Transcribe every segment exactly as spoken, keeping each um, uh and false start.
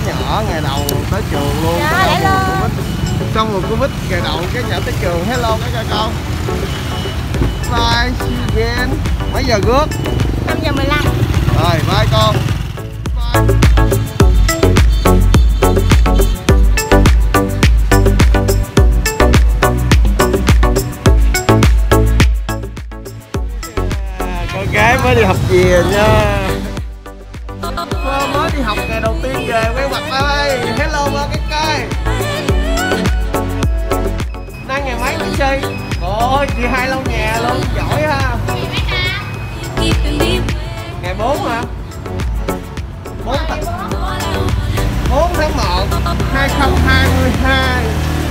nhỏ ngày đầu tới trường luôn. Dạ, lại luôn. Xong rồi Covid ngày đầu cái nhỏ tới trường. Hello các ca con. Bye, see you again. Mấy giờ rước? năm giờ mười lăm. Rồi, bye con. Bye. Con gái mới đi học về nha. Cô mới đi học ngày đầu tiên về quay mặt ra đây. Hello ba cái cây. Nay ngày mấy cái chi? Ôi chị hai lau nhà luôn, giỏi ha. Ngày bốn hả? bốn tháng một hai không hai hai.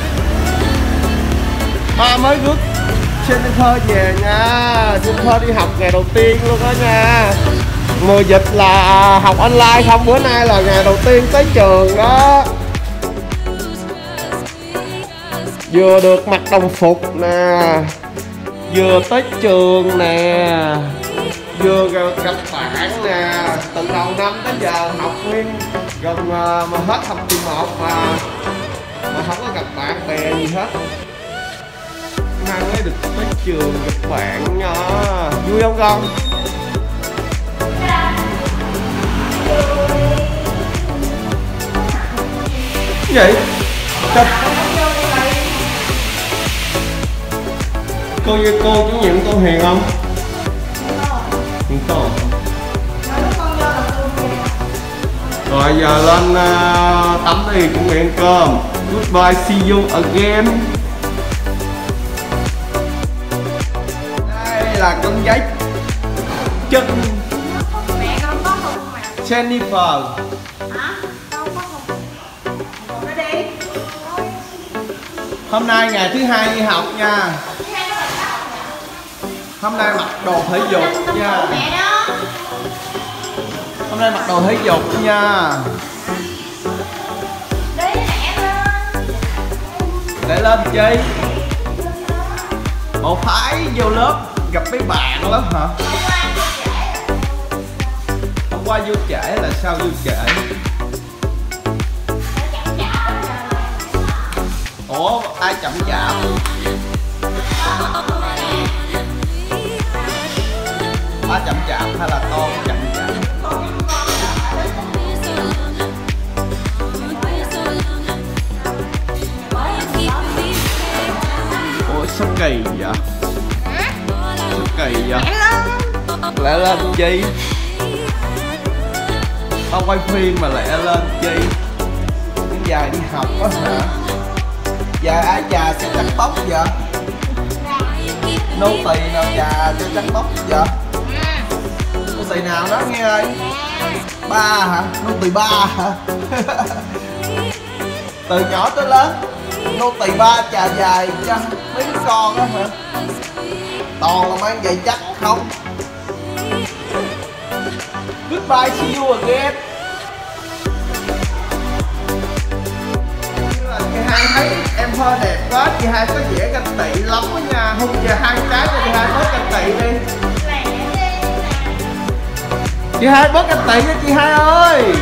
Ba mới rước Jennifer về nha. Jennifer đi học ngày đầu tiên luôn đó nha. Mùa dịch là học online không, bữa nay là ngày đầu tiên tới trường đó. Vừa được mặc đồng phục nè, vừa tới trường nè, vừa gặp bạn nè. Từ đầu năm tới giờ học nguyên gần mà hết học kỳ một mà mà không có gặp bạn bè gì hết. Nay mới được tới trường gặp bạn nha. Vui không con? Cái gì? Chụp. Cô với cô chủ nhiệm cô Hiền không? Hiền Tô. Rồi giờ lên uh, tắm đi, chuẩn bị ăn cơm. Goodbye, see you again. Đây là con giấy chân Mẹ con có không mà? Jennifer. Hả? Con có không? Con nó đi. Hôm nay ngày thứ hai đi học nha. Hôm nay mặc đồ thể dục nha. Mẹ đó. Hôm nay mặc đồ thể dục nha. Đi mẹ lên. Để lên chi? Bộ phải vô lớp gặp mấy bạn lắm hả? Hôm qua vô trễ là sao vô trễ? Ủa ai chậm chạp? Ba chậm chạp hay là con chậm chạp? Ủa sao kỳ vậy? Sao kỳ vậy? Lẹ lên chi? Tao quay phim mà lẹ lên chi? Cái dài đi học á hả? Dài ai già sẽ chặt tóc vậy? Nô tỳ nào già sẽ chặt tóc vậy? Nô tỳ nào đó nghe ơi? Ba hả? Nô tỳ ba hả? Từ nhỏ tới lớn nô tỳ ba chà dài cho mấy đứa con á hả? Toàn là mang giày chắc không? Goodbye, see you again. Chị hai thấy em hơi đẹp quá, chị hai có vẻ ganh tị lắm đó nha. Hôn giờ hai cái cho chị hai bớt ganh tị đi. Chị hai bớt ganh tị nha chị hai ơi.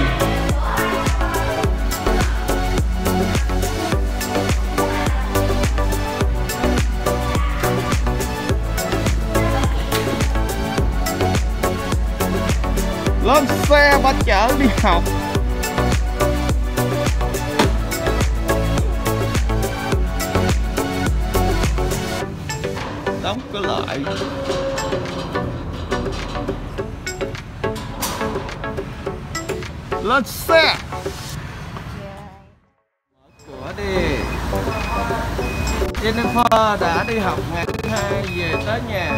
Lên xe ba chở đi học. Đóng cửa lại. Lên xe. Mở cửa đi. Jennifer đã đi học ngày thứ hai về tới nhà.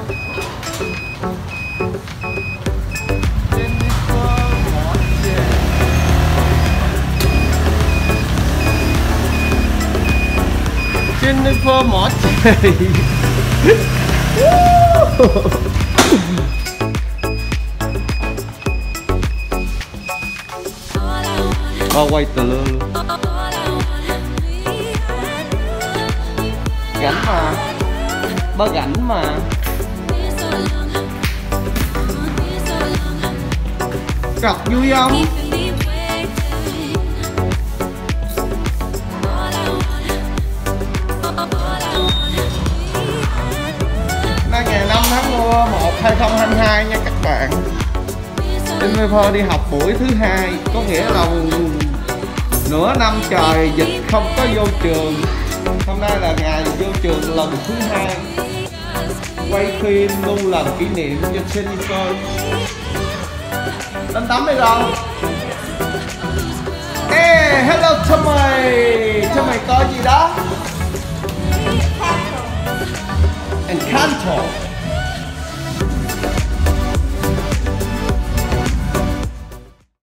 Jennifer mỏ chì. Ba quay từ lơ luôn. Gánh mà. Ba gánh mà. Gặp vui không? một hai không hai hai nha các bạn. Jennifer đi học buổi thứ hai, có nghĩa là nửa năm trời dịch không có vô trường. Hôm nay là ngày vô trường lần thứ hai. Quay phim luôn lần kỷ niệm cho Jennifer. Đánh tắm đi đâu? Hey, hello Tommy.